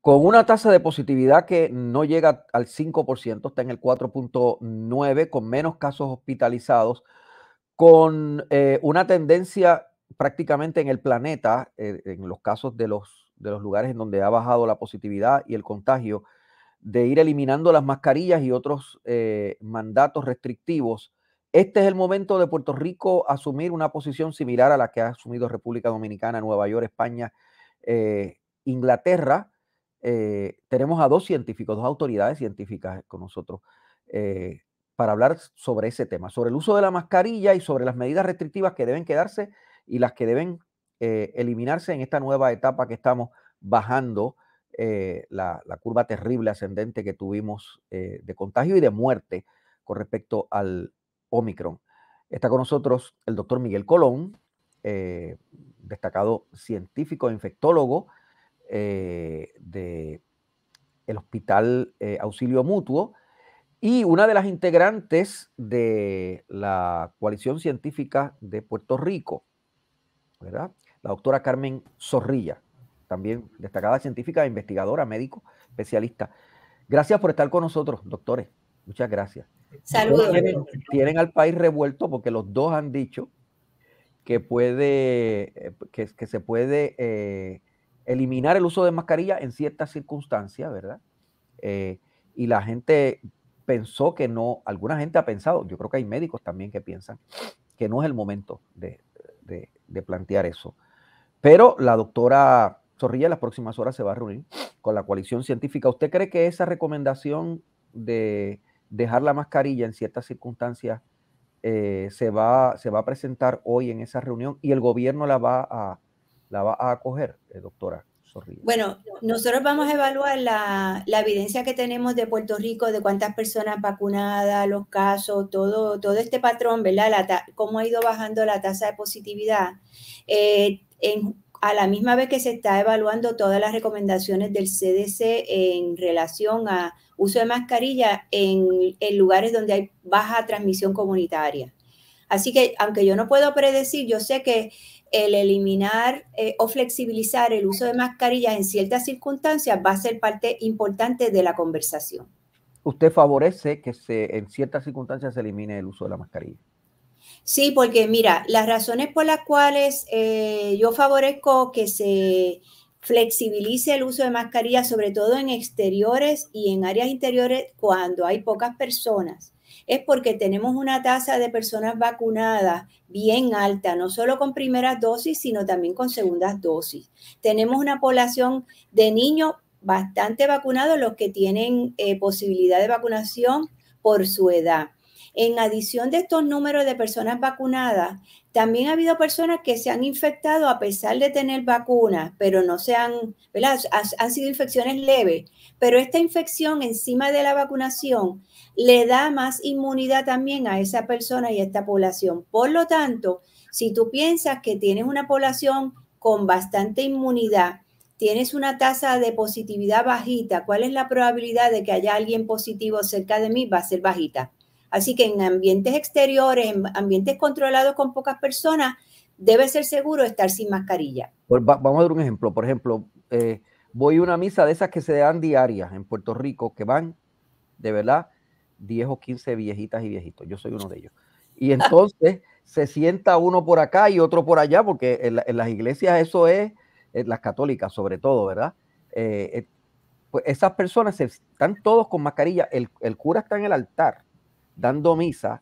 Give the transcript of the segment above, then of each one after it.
con una tasa de positividad que no llega al 5%, está en el 4.9%, con menos casos hospitalizados, con una tendencia prácticamente en el planeta, en los casos de los lugares en donde ha bajado la positividad y el contagio, de ir eliminando las mascarillas y otros mandatos restrictivos. Este es el momento de Puerto Rico asumir una posición similar a la que ha asumido República Dominicana, Nueva York, España, Inglaterra. Tenemos a dos científicos, dos autoridades científicas con nosotros para hablar sobre ese tema, sobre el uso de la mascarilla y sobre las medidas restrictivas que deben quedarse y las que deben eliminarse en esta nueva etapa que estamos bajando la curva terrible ascendente que tuvimos de contagio y de muerte con respecto al Omicron. Está con nosotros el doctor Miguel Colón, destacado científico e infectólogo del Hospital Auxilio Mutuo y una de las integrantes de la Coalición Científica de Puerto Rico, ¿verdad? La doctora Carmen Zorrilla, también destacada científica, investigadora, médico, especialista. Gracias por estar con nosotros, doctores. Muchas gracias. Saludos. Tienen al país revuelto porque los dos han dicho que se puede eliminar el uso de mascarilla en ciertas circunstancias, ¿verdad? Y la gente pensó que no, alguna gente ha pensado, yo creo que hay médicos también que piensan que no es el momento de plantear eso. Pero la doctora Zorrilla en las próximas horas se va a reunir con la coalición científica. ¿Usted cree que esa recomendación de dejar la mascarilla en ciertas circunstancias se va a presentar hoy en esa reunión y el gobierno la va a acoger, doctora Zorrilla? Bueno, nosotros vamos a evaluar la evidencia que tenemos de Puerto Rico, de cuántas personas vacunadas, los casos, todo este patrón, ¿verdad? Cómo ha ido bajando la tasa de positividad. A la misma vez que se está evaluando todas las recomendaciones del CDC en relación a uso de mascarilla en lugares donde hay baja transmisión comunitaria. Así que, aunque yo no puedo predecir, yo sé que el eliminar o flexibilizar el uso de mascarillas en ciertas circunstancias va a ser parte importante de la conversación. ¿Usted favorece que en ciertas circunstancias se elimine el uso de la mascarilla? Sí, porque mira, las razones por las cuales yo favorezco que se flexibilice el uso de mascarillas, sobre todo en exteriores y en áreas interiores cuando hay pocas personas, es porque tenemos una tasa de personas vacunadas bien alta, no solo con primeras dosis, sino también con segundas dosis. Tenemos una población de niños bastante vacunados, los que tienen posibilidad de vacunación por su edad. En adición de estos números de personas vacunadas, también ha habido personas que se han infectado a pesar de tener vacunas, pero no se han, ¿verdad? Han sido infecciones leves. Pero esta infección encima de la vacunación le da más inmunidad también a esa persona y a esta población. Por lo tanto, si tú piensas que tienes una población con bastante inmunidad, tienes una tasa de positividad bajita, ¿cuál es la probabilidad de que haya alguien positivo cerca de mí? Va a ser bajita. Así que en ambientes exteriores, en ambientes controlados con pocas personas, debe ser seguro estar sin mascarilla. Pues vamos a dar un ejemplo. Por ejemplo, voy a una misa de esas que se dan diarias en Puerto Rico, que van de verdad 10 o 15 viejitas y viejitos. Yo soy uno de ellos. Y entonces se sienta uno por acá y otro por allá, porque en las iglesias eso es, en las católicas sobre todo, ¿verdad? Pues esas personas están todos con mascarilla. El cura está en el altar dando misa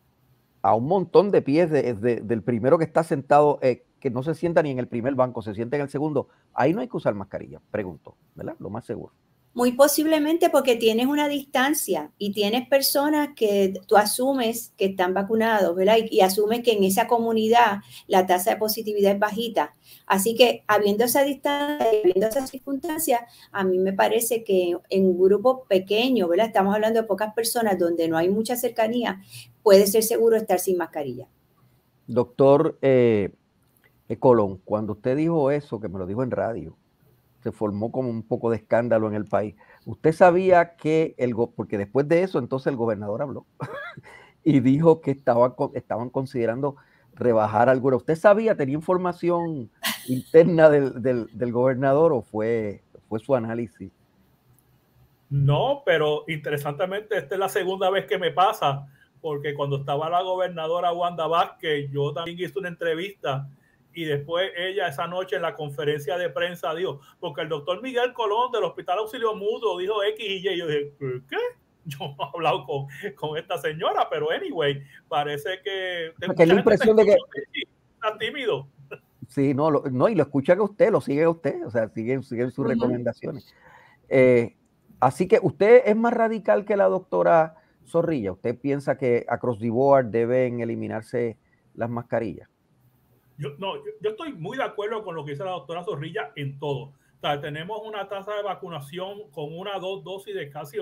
a un montón de pies del primero que está sentado, que no se sienta ni en el primer banco, se sienta en el segundo. Ahí no hay que usar mascarilla, pregunto, ¿verdad? Lo más seguro. Muy posiblemente porque tienes una distancia y tienes personas que tú asumes que están vacunados, ¿verdad? Y asumes que en esa comunidad la tasa de positividad es bajita. Así que habiendo esa distancia, habiendo esas circunstancias, a mí me parece que en un grupo pequeño, ¿verdad? Estamos hablando de pocas personas donde no hay mucha cercanía, puede ser seguro estar sin mascarilla. Doctor Colón, cuando usted dijo eso, que me lo dijo en radio, se formó como un poco de escándalo en el país. Usted sabía que porque después de eso, entonces el gobernador habló y dijo que estaban considerando rebajar alguna. ¿Usted sabía, tenía información interna del gobernador o fue fue su análisis. No, pero interesantemente esta es la segunda vez que me pasa, porque cuando estaba la gobernadora Wanda Vázquez, yo también hice una entrevista y después ella esa noche en la conferencia de prensa dijo, porque el doctor Miguel Colón del Hospital Auxilio Mutuo dijo X y Y. Yo dije, ¿qué? Yo no he hablado con esta señora, pero anyway, parece que... Porque la impresión de que... Está tímido. Sí, no, y lo escucha que usted, lo sigue usted, o sea, siguen sus recomendaciones. Así que usted es más radical que la doctora Zorrilla. ¿Usted piensa que across the board deben eliminarse las mascarillas? Yo estoy muy de acuerdo con lo que dice la doctora Zorrilla en todo. O sea, tenemos una tasa de vacunación con una dosis de casi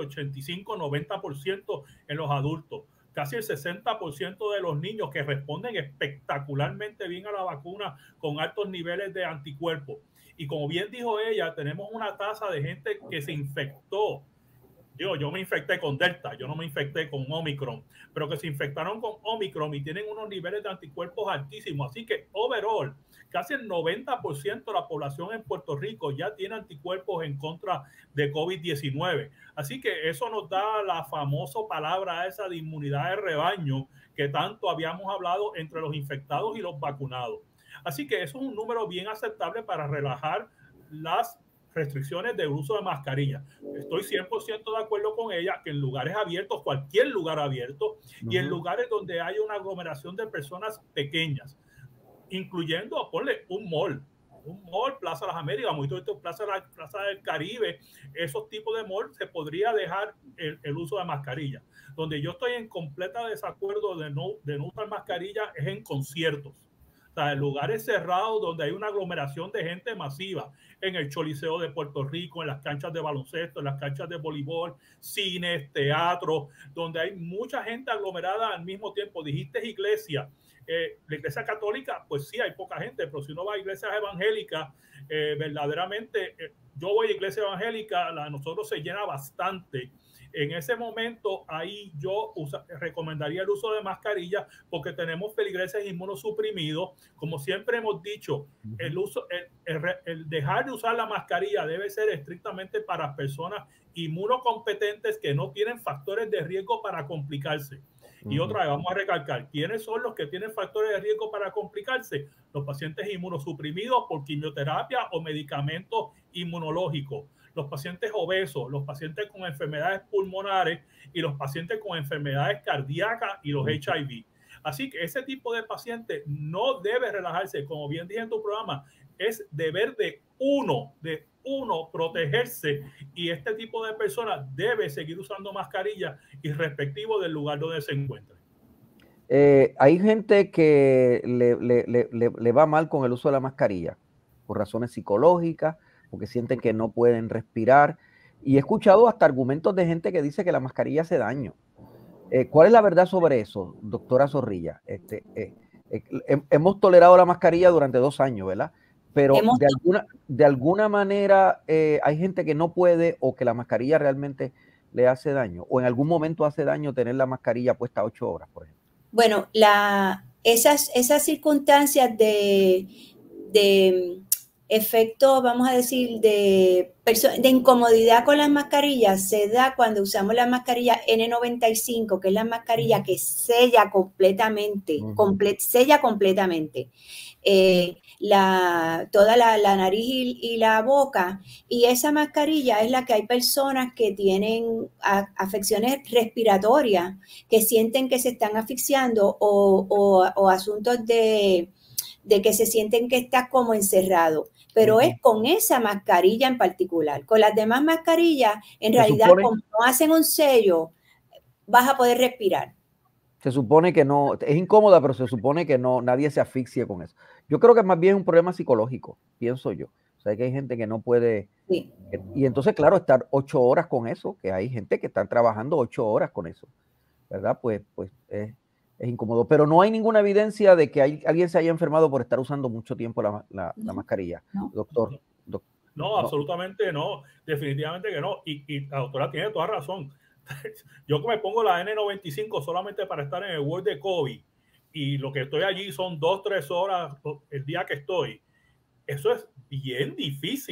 85-90% en los adultos. Casi el 60% de los niños que responden espectacularmente bien a la vacuna con altos niveles de anticuerpos. Y como bien dijo ella, tenemos una tasa de gente que se infectó. Yo me infecté con Delta, yo no me infecté con Omicron, pero que se infectaron con Omicron y tienen unos niveles de anticuerpos altísimos. Así que, overall, casi el 90% de la población en Puerto Rico ya tiene anticuerpos en contra de COVID-19. Así que eso nos da la famosa palabra esa de inmunidad de rebaño que tanto habíamos hablado entre los infectados y los vacunados. Así que eso es un número bien aceptable para relajar las restricciones de uso de mascarilla. Estoy 100% de acuerdo con ella que en lugares abiertos, cualquier lugar abierto, y en lugares donde hay una aglomeración de personas pequeñas, incluyendo, ponle un mall, Plaza de las Américas, Plaza del Caribe, esos tipos de mall se podría dejar el uso de mascarilla. Donde yo estoy en completa desacuerdo de no usar mascarilla es en conciertos. O sea, en lugares cerrados donde hay una aglomeración de gente masiva, en el Choliseo de Puerto Rico, en las canchas de baloncesto, en las canchas de voleibol, cines, teatros, donde hay mucha gente aglomerada al mismo tiempo. Dijiste iglesia. La iglesia católica, pues sí, hay poca gente, pero si uno va a iglesias evangélicas, verdaderamente, yo voy a iglesia evangélica, la de nosotros se llena bastante. En ese momento, ahí yo recomendaría el uso de mascarilla porque tenemos feligreses inmunosuprimidos. Como siempre hemos dicho, el dejar de usar la mascarilla debe ser estrictamente para personas inmunocompetentes que no tienen factores de riesgo para complicarse. Y otra vez, vamos a recalcar, ¿quiénes son los que tienen factores de riesgo para complicarse? Los pacientes inmunosuprimidos por quimioterapia o medicamentos inmunológicos, los pacientes obesos, los pacientes con enfermedades pulmonares y los pacientes con enfermedades cardíacas y los HIV. Así que ese tipo de paciente no debe relajarse. Como bien dije en tu programa, es deber de uno protegerse, y este tipo de personas debe seguir usando mascarilla y respectivo del lugar donde se encuentre. Hay gente que le va mal con el uso de la mascarilla por razones psicológicas, porque sienten que no pueden respirar, y he escuchado hasta argumentos de gente que dice que la mascarilla hace daño. ¿Cuál es la verdad sobre eso, doctora Zorrilla? Hemos tolerado la mascarilla durante 2 años, ¿verdad? Pero de alguna manera hay gente que no puede, o que la mascarilla realmente le hace daño, o en algún momento hace daño tener la mascarilla puesta 8 horas, por ejemplo. Bueno, esas circunstancias de efecto, vamos a decir, de incomodidad con las mascarillas se da cuando usamos la mascarilla N95, que es la mascarilla que sella completamente, sella completamente toda la nariz y la boca, y esa mascarilla es la que hay personas que tienen afecciones respiratorias, que sienten que se están asfixiando o asuntos de que se sienten que está como encerrado, pero es con esa mascarilla en particular. Con las demás mascarillas, en realidad, como no hacen un sello, vas a poder respirar. Se supone que no, es incómoda, pero se supone que no, nadie se asfixie con eso. Yo creo que más bien es un problema psicológico, pienso yo. O sea, que hay gente que no puede, sí. Y entonces, claro, estar 8 horas con eso, que hay gente que está trabajando 8 horas con eso, ¿verdad? Pues es incómodo, pero no hay ninguna evidencia de que alguien se haya enfermado por estar usando mucho tiempo la mascarilla, doctor. No, absolutamente no, definitivamente que no, y la doctora tiene toda razón. Yo me pongo la N95 solamente para estar en el ward de COVID, y lo que estoy allí son 2-3 horas el día que estoy. Eso es bien difícil.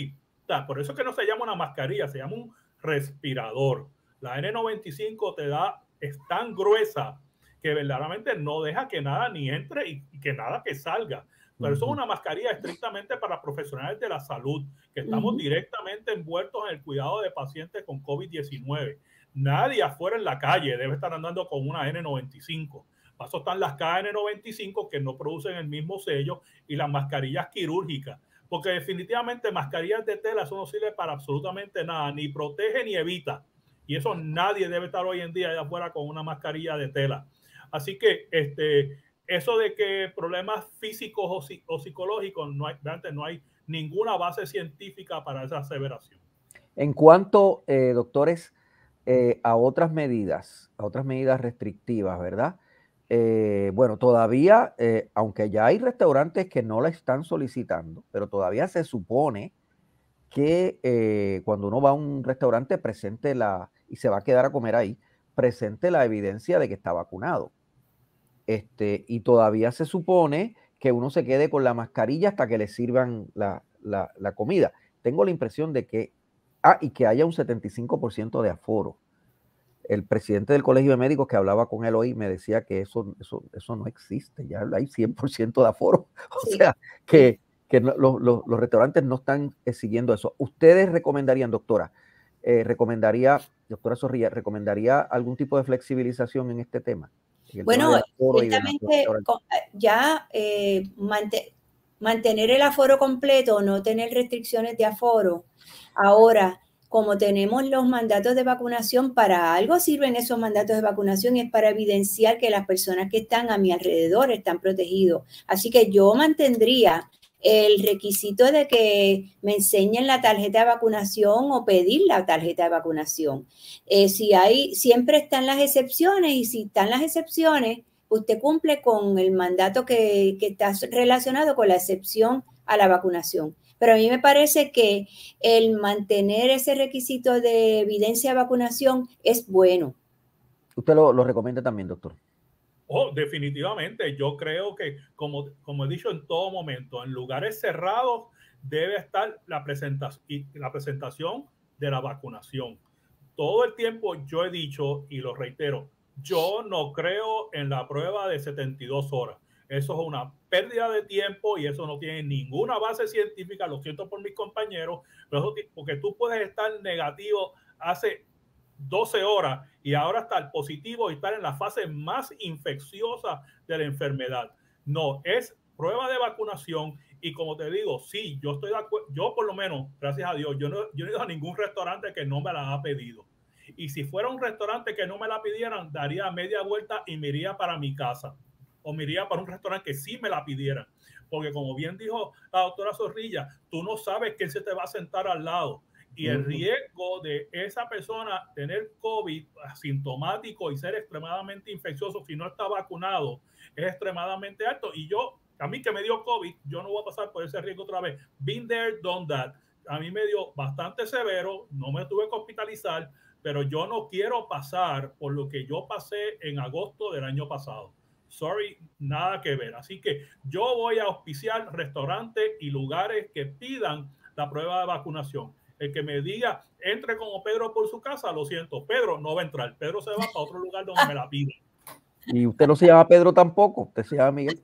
Por eso es que no se llama una mascarilla, se llama un respirador. La N95 es tan gruesa que verdaderamente no deja que nada ni entre y que nada que salga. Pero eso es una mascarilla estrictamente para profesionales de la salud, que estamos directamente envueltos en el cuidado de pacientes con COVID-19. Nadie afuera en la calle debe estar andando con una N95. Para eso están las KN95 que no producen el mismo sello y las mascarillas quirúrgicas. Porque definitivamente mascarillas de tela, eso no sirve para absolutamente nada, ni protege ni evita. Y eso nadie debe estar hoy en día allá afuera con una mascarilla de tela. Así que eso de que problemas físicos o psicológicos, no hay ninguna base científica para esa aseveración. En cuanto, doctores, a otras medidas restrictivas, ¿verdad? Bueno, todavía, aunque ya hay restaurantes que no la están solicitando, pero todavía se supone que cuando uno va a un restaurante presente y se va a quedar a comer ahí, presente la evidencia de que está vacunado. Y todavía se supone que uno se quede con la mascarilla hasta que le sirvan la comida. Tengo la impresión de que, y que haya un 75% de aforo. El presidente del Colegio de Médicos que hablaba con él hoy me decía que eso no existe, ya hay 100% de aforo. O sea, que los restaurantes no están siguiendo eso. ¿Ustedes recomendarían, doctora Zorrilla, recomendaría algún tipo de flexibilización en este tema? Bueno, ciertamente ya mantener el aforo completo, no tener restricciones de aforo. Ahora, como tenemos los mandatos de vacunación, para algo sirven esos mandatos de vacunación, es para evidenciar que las personas que están a mi alrededor están protegidos. Así que yo mantendría el requisito de que me enseñen la tarjeta de vacunación o pedir la tarjeta de vacunación. Siempre están las excepciones, y si están las excepciones, usted cumple con el mandato que está relacionado con la excepción a la vacunación. Pero a mí me parece que el mantener ese requisito de evidencia de vacunación es bueno. ¿Usted lo recomienda también, doctor? Definitivamente. Yo creo que, como he dicho en todo momento, en lugares cerrados debe estar la presentación de la vacunación. Todo el tiempo yo he dicho, y lo reitero, yo no creo en la prueba de 72 horas. Eso es una pérdida de tiempo y eso no tiene ninguna base científica. Lo siento por mis compañeros, pero porque tú puedes estar negativo hace 12 horas y ahora estar positivo y estar en la fase más infecciosa de la enfermedad. No, es prueba de vacunación. Y como te digo, sí, yo estoy de acuerdo. Yo por lo menos, gracias a Dios, yo no he ido a ningún restaurante que no me la ha pedido. Y si fuera un restaurante que no me la pidieran, daría media vuelta y me iría para mi casa. O me iría para un restaurante que sí me la pidieran. Porque como bien dijo la doctora Zorrilla, tú no sabes quién se te va a sentar al lado. Y el riesgo de esa persona tener COVID asintomático y ser extremadamente infeccioso si no está vacunado es extremadamente alto. Y a mí que me dio COVID, yo no voy a pasar por ese riesgo otra vez. Been there, done that. A mí me dio bastante severo, no me tuve que hospitalizar, pero yo no quiero pasar por lo que yo pasé en agosto del año pasado. Sorry, nada que ver. Así que yo voy a auspiciar restaurantes y lugares que pidan la prueba de vacunación. El que me diga, entre como Pedro por su casa, lo siento, Pedro no va a entrar. Pedro se va para otro lugar donde me la piden. Y usted no se llama Pedro tampoco, usted se llama Miguel.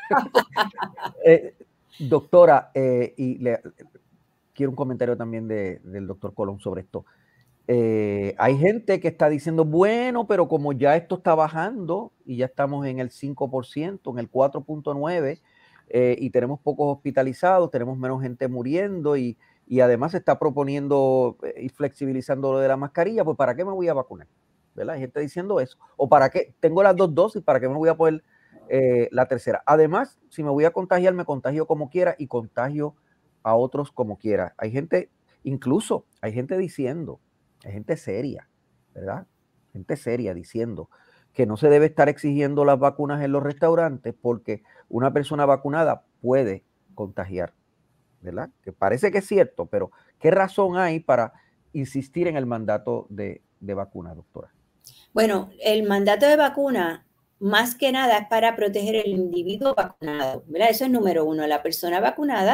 Doctora, quiero un comentario también del doctor Colón sobre esto. Hay gente que está diciendo, bueno, pero como ya esto está bajando y ya estamos en el 5%, en el 4.9%, y tenemos pocos hospitalizados, tenemos menos gente muriendo y además se está proponiendo y flexibilizando lo de la mascarilla, pues ¿para qué me voy a vacunar? ¿Verdad? Hay gente diciendo eso. ¿O para qué? Tengo las 2 dosis, ¿para qué me voy a poner la tercera? Además, si me voy a contagiar, me contagio como quiera y contagio a otros como quiera. Hay gente, incluso hay gente diciendo, hay gente seria, ¿verdad? Gente seria diciendo que no se debe estar exigiendo las vacunas en los restaurantes porque una persona vacunada puede contagiar, ¿verdad? Que parece que es cierto, pero ¿qué razón hay para insistir en el mandato de vacuna, doctora? Bueno, el mandato de vacuna, más que nada, es para proteger al individuo vacunado, ¿verdad? Eso es número uno. La persona vacunada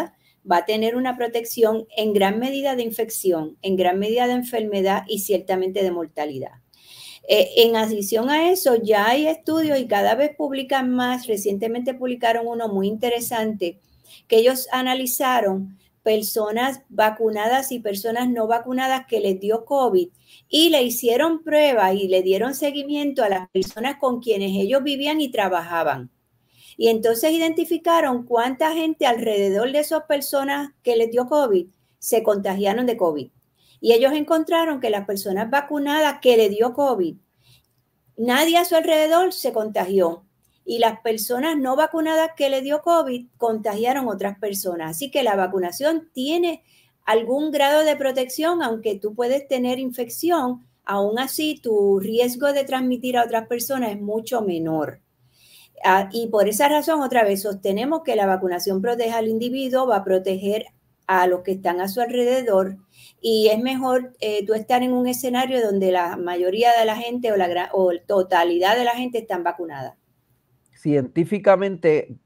va a tener una protección en gran medida de infección, en gran medida de enfermedad y ciertamente de mortalidad. En adición a eso, ya hay estudios y cada vez publican más. Recientemente publicaron uno muy interesante que ellos analizaron personas vacunadas y personas no vacunadas que les dio COVID y le hicieron pruebas y le dieron seguimiento a las personas con quienes ellos vivían y trabajaban. Y entonces identificaron cuánta gente alrededor de esas personas que les dio COVID se contagiaron de COVID. Y ellos encontraron que las personas vacunadas que le dio COVID, nadie a su alrededor se contagió. Y las personas no vacunadas que le dio COVID contagiaron otras personas. Así que la vacunación tiene algún grado de protección, aunque tú puedes tener infección, aún así tu riesgo de transmitir a otras personas es mucho menor. Y por esa razón, otra vez, sostenemos que la vacunación protege al individuo, va a proteger a los que están a su alrededor y es mejor tú estar en un escenario donde la mayoría de la gente o la totalidad de la gente están vacunadas. Científicamente,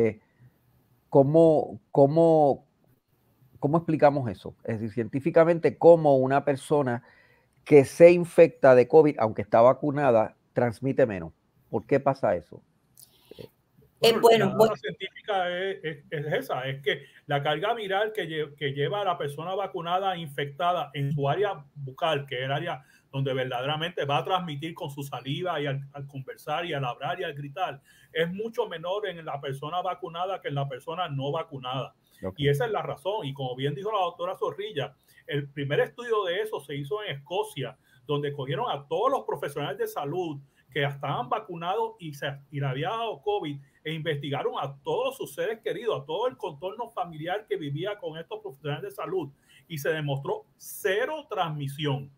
¿cómo explicamos eso? Es decir, científicamente, ¿cómo una persona que se infecta de COVID, aunque está vacunada, transmite menos? ¿Por qué pasa eso? Bueno, la científica es esa, es que la carga viral que lleva a la persona vacunada infectada en su área bucal, que es el área donde verdaderamente va a transmitir con su saliva y al conversar y al hablar y al gritar, es mucho menor en la persona vacunada que en la persona no vacunada. Okay. Y esa es la razón. Y como bien dijo la doctora Zorrilla, el primer estudio de eso se hizo en Escocia, donde cogieron a todos los profesionales de salud que estaban vacunados y le había dado COVID e investigaron a todos sus seres queridos, a todo el contorno familiar que vivía con estos profesionales de salud y se demostró cero transmisión.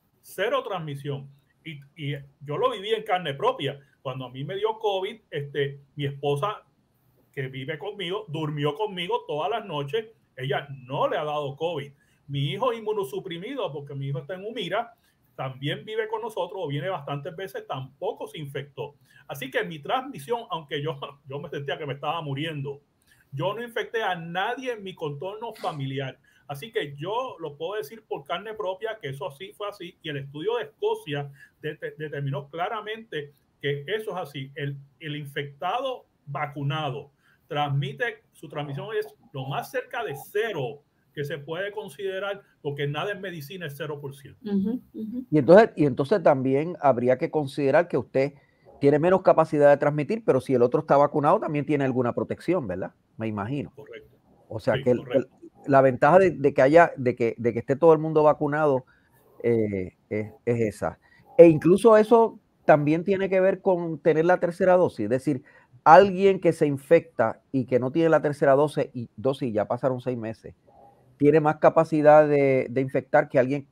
Y yo lo viví en carne propia. Cuando a mí me dio COVID, mi esposa que vive conmigo, durmió conmigo todas las noches. Ella no le ha dado COVID. Mi hijo inmunosuprimido, porque mi hijo está en Humira, también vive con nosotros o viene bastantes veces, tampoco se infectó. Así que mi transmisión, aunque yo me sentía que me estaba muriendo, yo no infecté a nadie en mi contorno familiar. Así que yo lo puedo decir por carne propia que eso así fue así. Y el estudio de Escocia determinó claramente que eso es así. El infectado vacunado su transmisión es lo más cerca de cero que se puede considerar, porque nada en medicina es 0%. Y entonces también habría que considerar que usted tiene menos capacidad de transmitir, pero si el otro está vacunado también tiene alguna protección, ¿verdad? Me imagino. Correcto. O sea, sí, que la ventaja de que esté todo el mundo vacunado es esa. E incluso eso también tiene que ver con tener la tercera dosis. Es decir, alguien que se infecta y que no tiene la tercera dosis y ya pasaron 6 meses, tiene más capacidad de infectar que alguien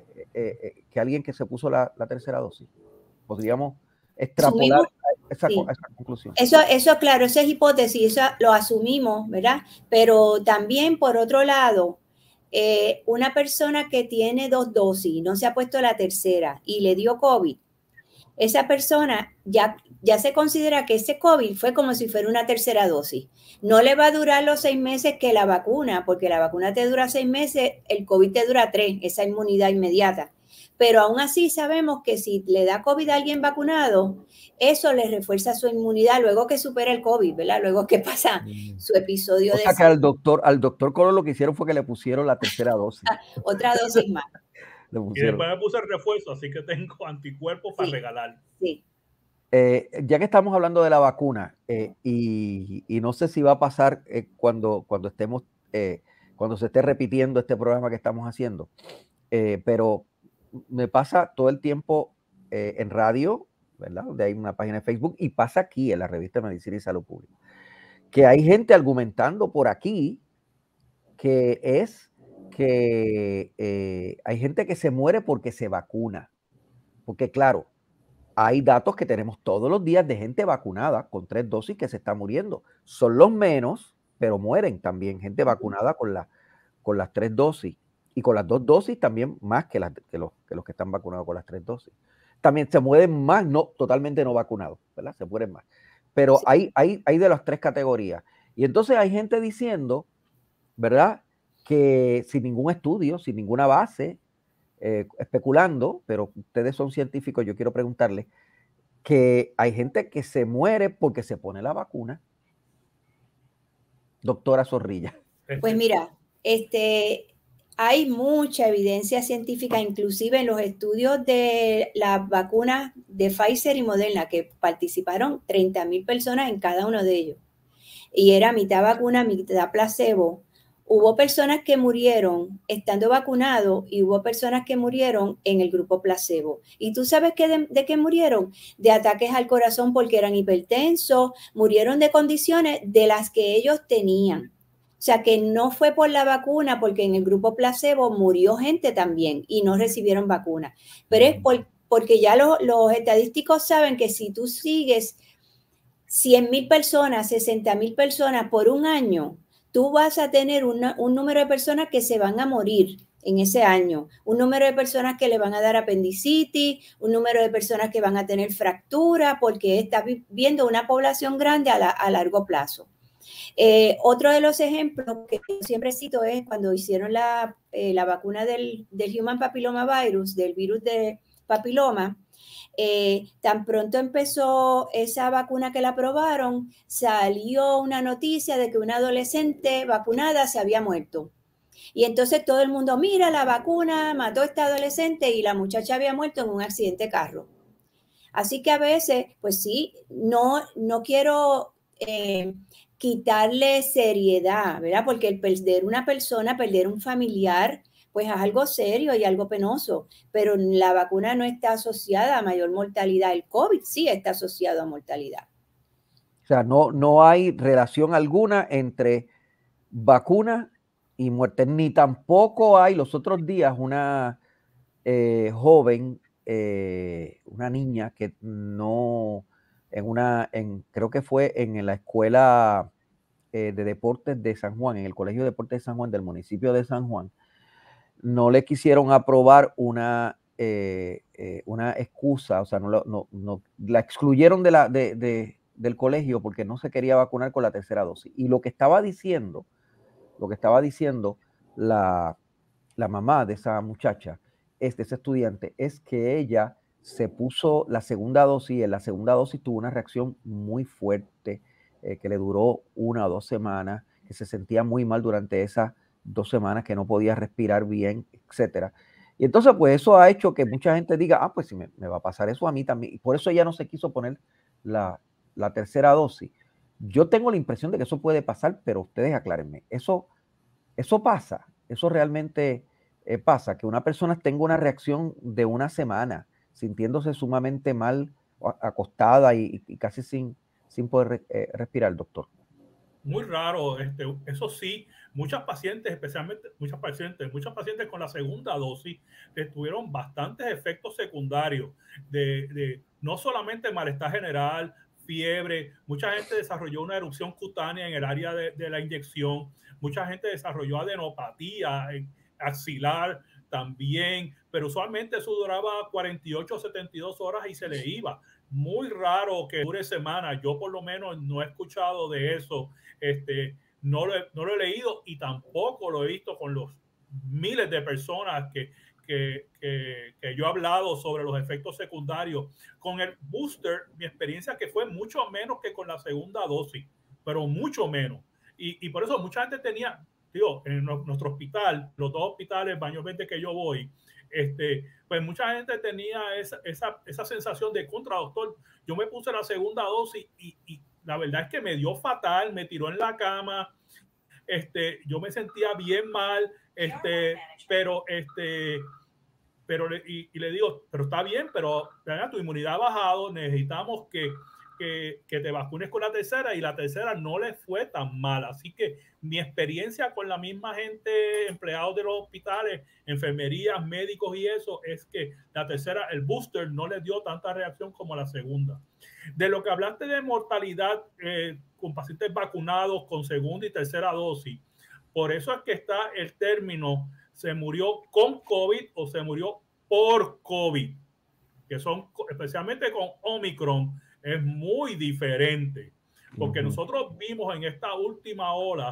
que se puso la tercera dosis. Podríamos extrapolar esa conclusión. Eso, claro, esa es hipótesis, eso lo asumimos, ¿verdad? Pero también, por otro lado, una persona que tiene 2 dosis, no se ha puesto la tercera y le dio COVID, esa persona ya se considera que ese COVID fue como si fuera una tercera dosis. No le va a durar los 6 meses que la vacuna, porque la vacuna te dura 6 meses, el COVID te dura 3, esa inmunidad inmediata. Pero aún así sabemos que si le da COVID a alguien vacunado, eso le refuerza su inmunidad luego que supera el COVID, ¿verdad? Luego que pasa su episodio o sea que al doctor Colón lo que hicieron fue que le pusieron la tercera dosis. Otra dosis más. Y después me puse el refuerzo, así que tengo anticuerpos para regalar. Sí. Ya que estamos hablando de la vacuna, y no sé si va a pasar cuando se esté repitiendo este programa que estamos haciendo, pero me pasa todo el tiempo en radio, ¿verdad? Donde hay una página de Facebook, y pasa aquí en la revista Medicina y Salud Pública, que hay gente argumentando por aquí que hay gente que se muere porque se vacuna. Porque claro, hay datos que tenemos todos los días de gente vacunada con 3 dosis que se está muriendo. Son los menos, pero mueren también gente vacunada con las 3 dosis. Y con las 2 dosis también más que los que están vacunados con las 3 dosis. También se mueren más, totalmente no vacunados, ¿verdad? Se mueren más. Pero sí, hay de las 3 categorías. Y entonces hay gente diciendo ¿verdad? Que sin ningún estudio, sin ninguna base, especulando, pero ustedes son científicos, yo quiero preguntarles, que hay gente que se muere porque se pone la vacuna. Doctora Zorrilla. Pues mira, hay mucha evidencia científica, inclusive en los estudios de las vacunas de Pfizer y Moderna, que participaron 30,000 personas en cada uno de ellos. Y era mitad vacuna, mitad placebo. Hubo personas que murieron estando vacunados y hubo personas que murieron en el grupo placebo. ¿Y tú sabes de qué murieron? De ataques al corazón porque eran hipertensos, murieron de condiciones de las que ellos tenían. O sea, que no fue por la vacuna, porque en el grupo placebo murió gente también y no recibieron vacuna. Pero es porque ya los estadísticos saben que si tú sigues 100,000 personas, 60,000 personas por un año, tú vas a tener un número de personas que se van a morir en ese año, un número de personas que le van a dar apendicitis, un número de personas que van a tener fractura, porque está viendo una población grande a largo plazo. Otro de los ejemplos que yo siempre cito es cuando hicieron la vacuna del Human Papilloma Virus, del virus de papiloma. Tan pronto empezó esa vacuna que la aprobaron, salió una noticia de que una adolescente vacunada se había muerto. Y entonces todo el mundo, mira, la vacuna mató a esta adolescente y la muchacha había muerto en un accidente de carro. Así que a veces, pues sí, no quiero quitarle seriedad, ¿verdad? Porque el perder una persona, perder un familiar, pues es algo serio y algo penoso, pero la vacuna no está asociada a mayor mortalidad. El COVID sí está asociado a mortalidad. O sea, no hay relación alguna entre vacuna y muerte, ni tampoco hay los otros días una joven, una niña que no, creo que fue en la escuela de deportes de San Juan, en el Colegio de Deportes de San Juan, del municipio de San Juan, no le quisieron aprobar una excusa, o sea, la excluyeron del colegio porque no se quería vacunar con la tercera dosis. Y lo que estaba diciendo la mamá de esa muchacha, de ese estudiante, es que ella se puso la segunda dosis y en la segunda dosis tuvo una reacción muy fuerte que le duró 1 o 2 semanas, que se sentía muy mal durante esas 2 semanas, que no podía respirar bien, etcétera. Y entonces, pues eso ha hecho que mucha gente diga, pues si me va a pasar eso a mí también. Y por eso ella no se quiso poner la tercera dosis. Yo tengo la impresión de que eso puede pasar, pero ustedes aclárenme. Eso pasa, eso realmente pasa, que una persona tenga una reacción de 1 semana, sintiéndose sumamente mal, acostada y casi sin poder respirar, doctor. Muy raro, eso sí, muchas pacientes con la segunda dosis tuvieron bastantes efectos secundarios de no solamente malestar general, fiebre, mucha gente desarrolló una erupción cutánea en el área de la inyección, mucha gente desarrolló adenopatía axilar también, pero usualmente eso duraba 48 o 72 horas y se le iba. Muy raro que dure semanas. Yo por lo menos no he escuchado de eso. No lo he leído y tampoco lo he visto con los miles de personas que yo he hablado sobre los efectos secundarios. Con el booster, mi experiencia que fue mucho menos que con la segunda dosis, pero mucho menos. Y por eso mucha gente tenía, en nuestro hospital, los 2 hospitales, Baños Verdes que yo voy, pues mucha gente tenía esa sensación de contra, doctor, yo me puse la segunda dosis y la verdad es que me dio fatal, me tiró en la cama, yo me sentía bien mal, pero le digo, pero está bien, pero tu inmunidad ha bajado, necesitamos que te vacunes con la tercera, y la tercera no le fue tan mal. Así que mi experiencia con la misma gente, empleados de los hospitales, enfermerías, médicos y eso, es que la tercera, el booster, no le dio tanta reacción como la segunda. De lo que hablaste de mortalidad con pacientes vacunados con segunda y tercera dosis, por eso es que está el término se murió con COVID o se murió por COVID, que son, especialmente con Omicron, es muy diferente, porque nosotros vimos en esta última ola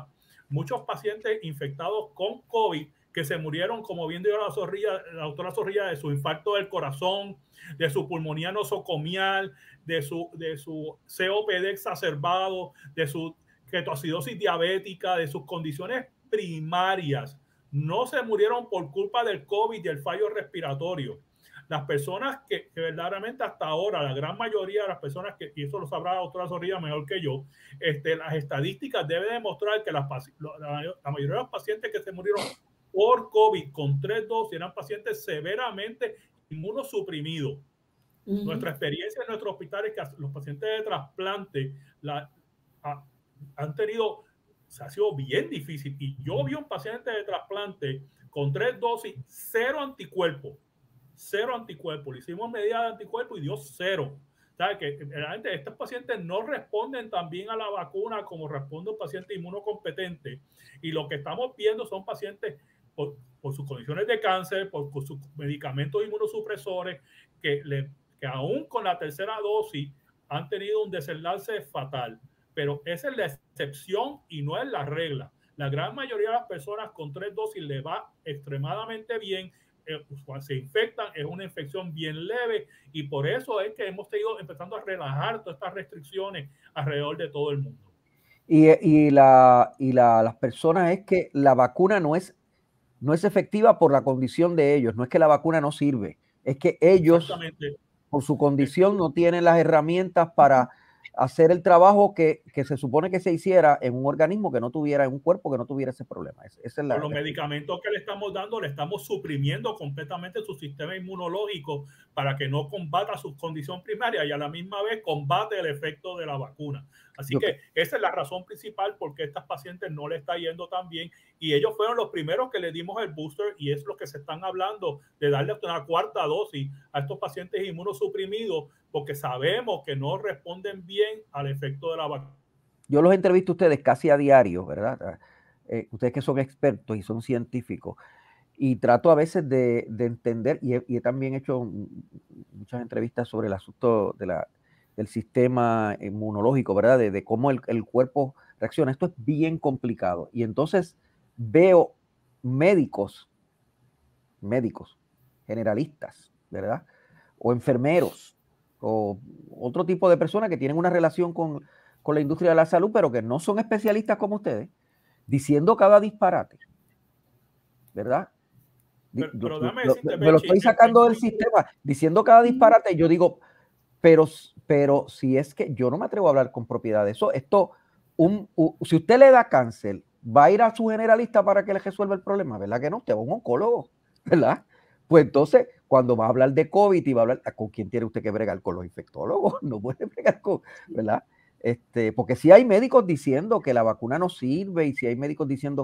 muchos pacientes infectados con COVID que se murieron, como bien dijo la doctora Zorrilla, de su infarto del corazón, de su pulmonía nosocomial, de su COPD exacerbado, de su ketoacidosis diabética, de sus condiciones primarias. No se murieron por culpa del COVID y el fallo respiratorio. Las personas que verdaderamente hasta ahora, la gran mayoría de las personas que, y eso lo sabrá la doctora Zorrilla mejor que yo, las estadísticas deben demostrar que la mayoría de los pacientes que se murieron por COVID con 3 dosis eran pacientes severamente inmunosuprimidos. Nuestra experiencia en nuestros hospitales es que los pacientes de trasplante han tenido, se ha sido bien difícil. Y yo vi un paciente de trasplante con 3 dosis, 0 anticuerpos. 0 anticuerpos. Le hicimos medida de anticuerpos y dio 0. O sea, que realmente estos pacientes no responden tan bien a la vacuna como responde un paciente inmunocompetente. Y lo que estamos viendo son pacientes por sus condiciones de cáncer, por sus medicamentos inmunosupresores, que aún con la tercera dosis han tenido un desenlace fatal. Pero esa es la excepción y no es la regla. La gran mayoría de las personas con 3 dosis le va extremadamente bien. Cuando se infectan es una infección bien leve y por eso es que hemos ido empezando a relajar todas estas restricciones alrededor de todo el mundo. Las personas es que la vacuna no es efectiva por la condición de ellos, no es que la vacuna no sirve, es que ellos por su condición no tienen las herramientas para hacer el trabajo que se supone que se hiciera en un organismo que no tuviera, en un cuerpo que no tuviera ese problema. Esa es Con los medicamentos que le estamos dando, le estamos suprimiendo completamente su sistema inmunológico para que no combata su condición primaria y a la misma vez combate el efecto de la vacuna. Así que esa es la razón principal por qué a estas pacientes no le está yendo tan bien. Y ellos fueron los primeros que le dimos el booster y es lo que se están hablando de darle una 4ª dosis a estos pacientes inmunosuprimidos porque sabemos que no responden bien al efecto de la vacuna. Yo los entrevisto a ustedes casi a diario, ¿verdad? Ustedes que son expertos y son científicos. Y trato a veces de entender, y he también hecho muchas entrevistas sobre el asunto del sistema inmunológico, ¿verdad? De cómo el cuerpo reacciona. Esto es bien complicado. Y entonces veo médicos, generalistas, ¿verdad? O enfermeros, o otro tipo de personas que tienen una relación con la industria de la salud, pero que no son especialistas como ustedes, diciendo cada disparate, ¿verdad? Pero dame me lo estoy sacando del sistema, diciendo cada disparate. Yo digo, pero si es que yo no me atrevo a hablar con propiedad de eso, si usted le da cáncer, va a ir a su generalista para que le resuelva el problema, ¿verdad que no? Usted va a un oncólogo, ¿verdad? Pues entonces, cuando va a hablar de COVID y va a hablar, ¿con quién tiene usted que bregar? Con los infectólogos, no puede bregar con, ¿verdad? Porque si hay médicos diciendo que la vacuna no sirve y si hay médicos diciendo,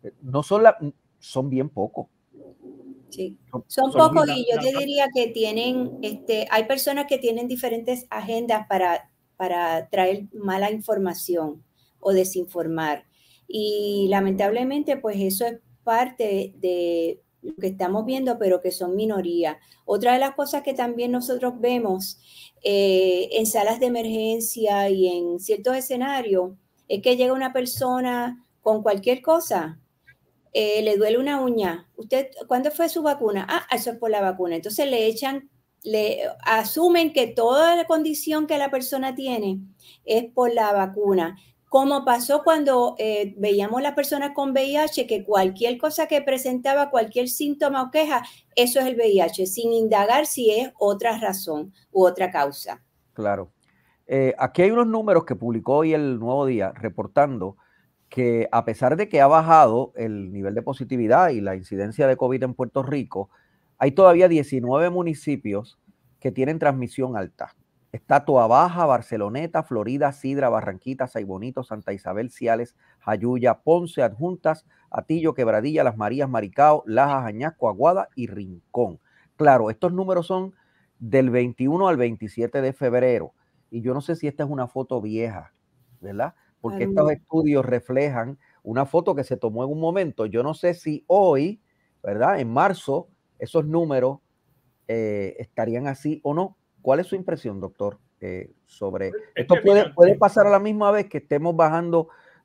son bien pocos. Sí, son pocos y yo te diría que tienen, hay personas que tienen diferentes agendas para traer mala información o desinformar. Y lamentablemente, pues eso es parte de lo que estamos viendo, pero que son minoría. Otra de las cosas que también nosotros vemos en salas de emergencia y en ciertos escenarios es que llega una persona con cualquier cosa. Le duele una uña. ¿Usted cuándo fue su vacuna? Ah, eso es por la vacuna. Entonces le asumen que toda la condición que la persona tiene es por la vacuna. Como pasó cuando veíamos las personas con VIH, que cualquier cosa que presentaba, cualquier síntoma o queja, eso es el VIH, sin indagar si es otra razón u otra causa. Claro. Aquí hay unos números que publicó hoy el Nuevo Día reportando que a pesar de que ha bajado el nivel de positividad y la incidencia de COVID en Puerto Rico, hay todavía 19 municipios que tienen transmisión alta. Está Toabaja, Barceloneta, Florida, Sidra, Barranquita, Saibonito, Santa Isabel, Ciales, Jayuya, Ponce, Adjuntas, Atillo, Quebradilla, Las Marías, Maricao, Lajas, Añasco, Aguada y Rincón. Claro, estos números son del 21 al 27 de febrero. Y yo no sé si esta es una foto vieja, ¿verdad? Porque estos estudios reflejan una foto que se tomó en un momento. Yo no sé si hoy, ¿verdad? En marzo, esos números estarían así o no. ¿Cuál es su impresión, doctor, sobre esto? ¿Puede pasar a la misma vez que estemos bajando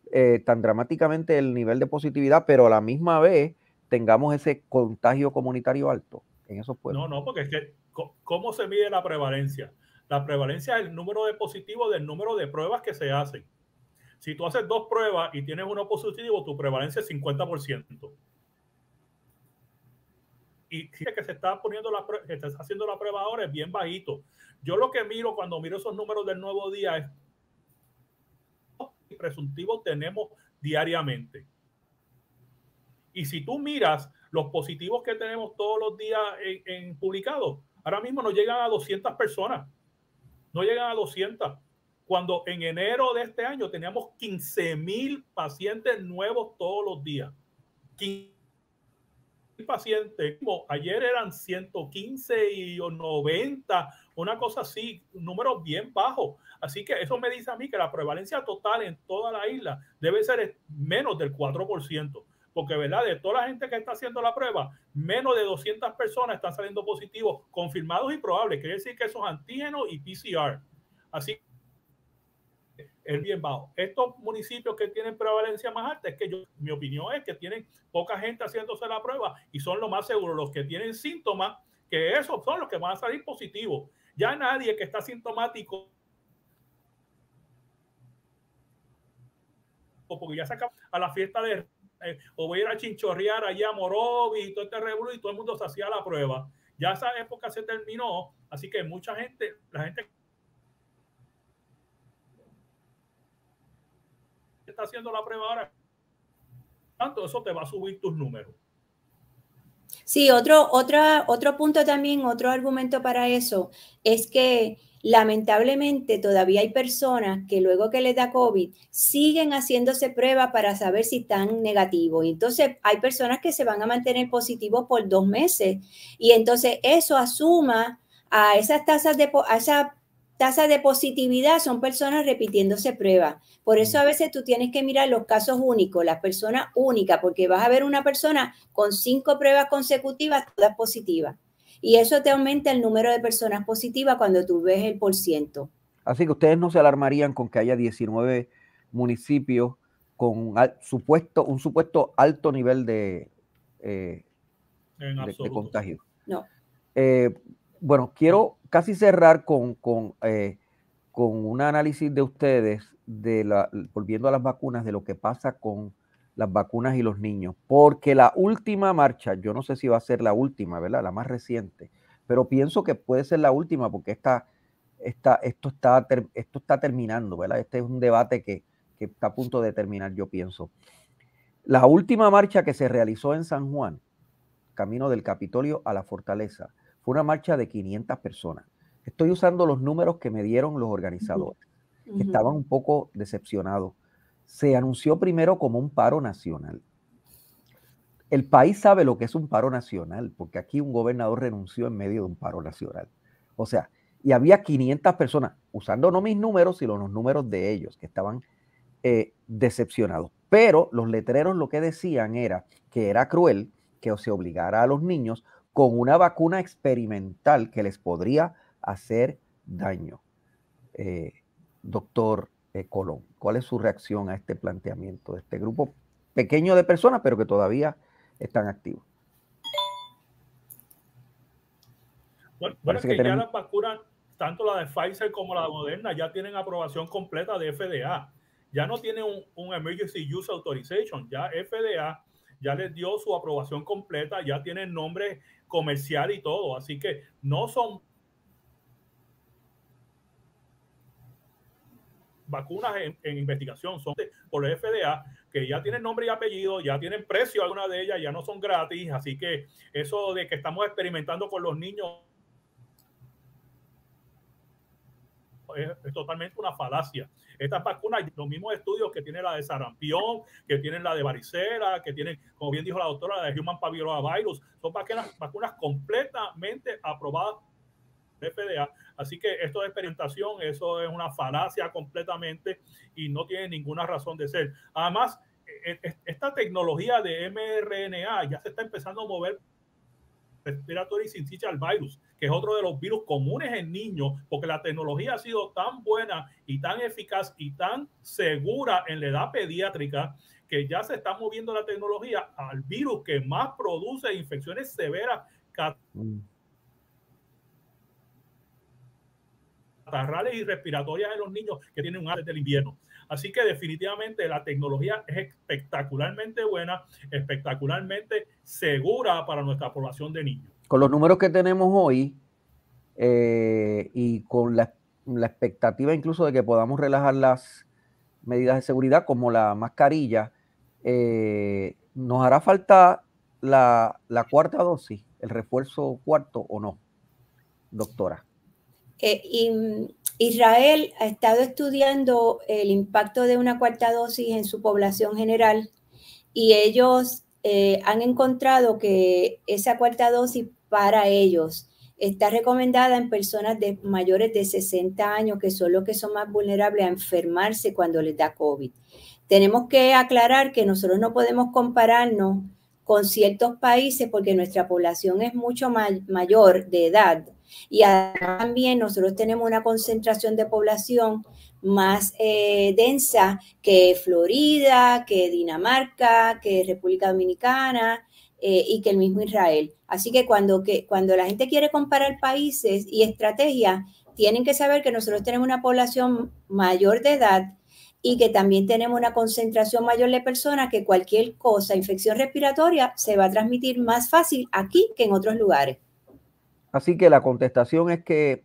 tan dramáticamente el nivel de positividad, pero a la misma vez tengamos ese contagio comunitario alto en esos pueblos. No, porque es que, ¿cómo se mide la prevalencia? La prevalencia es el número de positivos del número de pruebas que se hacen. Si tú haces 2 pruebas y tienes uno positivo, tu prevalencia es 50%. Y que se está poniendo que está haciendo la prueba ahora es bien bajito. Yo lo que miro cuando miro esos números del Nuevo Día es presuntivos tenemos diariamente. Y si tú miras los positivos que tenemos todos los días en publicados, ahora mismo no llegan a 200 personas. No llegan a 200. Cuando en enero de este año teníamos 15,000 pacientes nuevos todos los días. 15 pacientes. Ayer eran 115 y 90, una cosa así, números bien bajos. Así que eso me dice a mí que la prevalencia total en toda la isla debe ser menos del 4%. Porque, ¿verdad? De toda la gente que está haciendo la prueba, menos de 200 personas están saliendo positivos, confirmados y probables. Quiere decir que esos antígenos y PCR. Así es bien bajo. Estos municipios que tienen prevalencia más alta, es que mi opinión es que tienen poca gente haciéndose la prueba y son lo más seguros los que tienen síntomas, que esos son los que van a salir positivos. Ya nadie que está sintomático, porque ya se acaba a la fiesta de o voy a ir a chinchorrear allá a Morovis y todo este revuelo y todo el mundo se hacía la prueba. Ya esa época se terminó, así que mucha gente, la gente que está haciendo la prueba ahora, tanto eso te va a subir tus números. Sí, otro punto también, otro argumento para eso es que lamentablemente todavía hay personas que luego que les da COVID siguen haciéndose pruebas para saber si están negativos. Y entonces hay personas que se van a mantener positivos por 2 meses y entonces eso asuma a esas tasas de positividad, son personas repitiéndose pruebas. Por eso a veces tú tienes que mirar los casos únicos, las personas únicas, porque vas a ver una persona con 5 pruebas consecutivas, todas positivas. Y eso te aumenta el número de personas positivas cuando tú ves el %. Así que ustedes no se alarmarían con que haya 19 municipios con un supuesto alto nivel de contagio. No. Bueno, quiero casi cerrar con un análisis de ustedes volviendo a las vacunas, de lo que pasa con las vacunas y los niños, porque la última marcha, yo no sé si va a ser la última, ¿verdad? La más reciente, pero pienso que puede ser la última porque esto está terminando, ¿verdad? Este es un debate que está a punto de terminar, yo pienso. La última marcha que se realizó en San Juan, camino del Capitolio a la Fortaleza, fue una marcha de 500 personas. Estoy usando los números que me dieron los organizadores, que estaban un poco decepcionados. Se anunció primero como un paro nacional. El país sabe lo que es un paro nacional, porque aquí un gobernador renunció en medio de un paro nacional. O sea, y había 500 personas, usando no mis números, sino los números de ellos, que estaban decepcionados. Pero los letreros lo que decían era que era cruel que se obligara a los niños con una vacuna experimental que les podría hacer daño. Doctor Colón, ¿cuál es su reacción a este planteamiento de este grupo pequeño de personas, pero que todavía están activos? Bueno, es que ya las vacunas, tanto la de Pfizer como la de Moderna, ya tienen aprobación completa de FDA. Ya no tienen un Emergency Use Authorization. Ya FDA ya les dio su aprobación completa, ya tienen nombre comercial y todo. Así que no son vacunas en investigación, son por el FDA, que ya tienen nombre y apellido, ya tienen precio, algunas de ellas ya no son gratis. Así que eso de que estamos experimentando con los niños es totalmente una falacia. Estas vacunas, los mismos estudios que tiene la de sarampión, que tienen la de varicela, que tienen, como bien dijo la doctora, la de Human Papillomavirus, son vacunas completamente aprobadas por FDA. Así que esto de experimentación, eso es una falacia completamente y no tiene ninguna razón de ser. Además, esta tecnología de mRNA ya se está empezando a mover Respiratory Syncytial Virus, que es otro de los virus comunes en niños, porque la tecnología ha sido tan buena y tan eficaz y tan segura en la edad pediátrica que ya se está moviendo la tecnología al virus que más produce infecciones severas catarrales y respiratorias en los niños que tienen un antes del invierno. Así que definitivamente la tecnología es espectacularmente buena, espectacularmente segura para nuestra población de niños. Con los números que tenemos hoy y con la expectativa incluso de que podamos relajar las medidas de seguridad como la mascarilla, ¿nos hará falta la cuarta dosis, el refuerzo cuarto o no, doctora? Israel ha estado estudiando el impacto de una cuarta dosis en su población general y ellos han encontrado que esa cuarta dosis para ellos está recomendada en personas de mayores de 60 años, que son los que son más vulnerables a enfermarse cuando les da COVID. Tenemos que aclarar que nosotros no podemos compararnos con ciertos países porque nuestra población es mucho mayor de edad. Y también nosotros tenemos una concentración de población más densa que Florida, que Dinamarca, que República Dominicana y que el mismo Israel. Así que cuando la gente quiere comparar países y estrategias, tienen que saber que nosotros tenemos una población mayor de edad y que también tenemos una concentración mayor de personas que cualquier cosa, infección respiratoria, se va a transmitir más fácil aquí que en otros lugares. Así que la contestación es que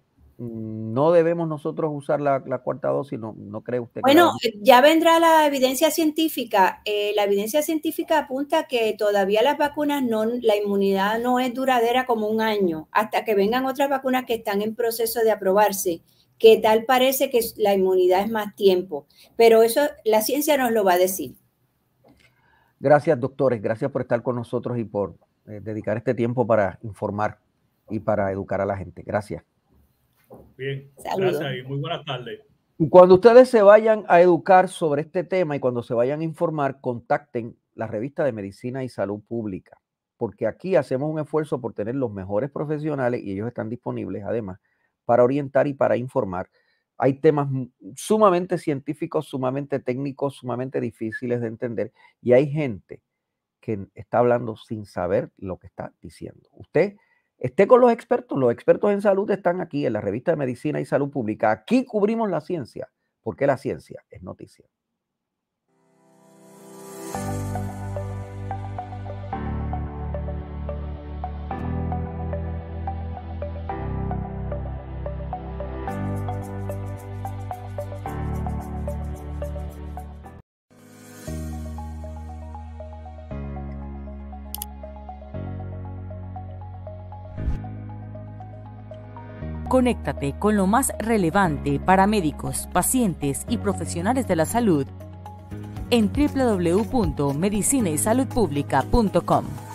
no debemos nosotros usar la cuarta dosis, ¿no cree usted? Bueno, ya vendrá la evidencia científica. La evidencia científica apunta que todavía las vacunas, la inmunidad no es duradera como un año, hasta que vengan otras vacunas que están en proceso de aprobarse, que tal parece que la inmunidad es más tiempo. Pero eso la ciencia nos lo va a decir. Gracias, doctores. Gracias por estar con nosotros y por dedicar este tiempo para informar y para educar a la gente. Gracias. Bien, gracias y muy buenas tardes. Y cuando ustedes se vayan a educar sobre este tema y cuando se vayan a informar, contacten la revista de Medicina y Salud Pública, porque aquí hacemos un esfuerzo por tener los mejores profesionales y ellos están disponibles además para orientar y para informar. Hay temas sumamente científicos, sumamente técnicos, sumamente difíciles de entender y hay gente que está hablando sin saber lo que está diciendo. Usted esté con los expertos en salud están aquí en la revista de Medicina y Salud Pública. Aquí cubrimos la ciencia, porque la ciencia es noticia. Conéctate con lo más relevante para médicos, pacientes y profesionales de la salud en www.medicinaysaludpublica.com.